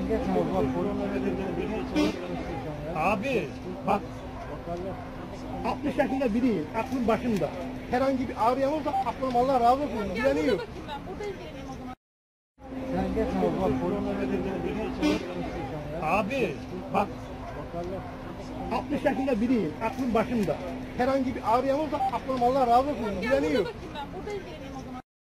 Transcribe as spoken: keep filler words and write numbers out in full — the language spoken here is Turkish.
Abi bak, altmış yaşında biriyim, aklım başımda. Herhangi bir ağrıyan olsa aklım, Allah razı olsun, dileniyor. Abi bak, altmış yaşında biriyim, aklım başımda. Herhangi bir ağrıyan olsa aklım, Allah razı olsun, dileniyor.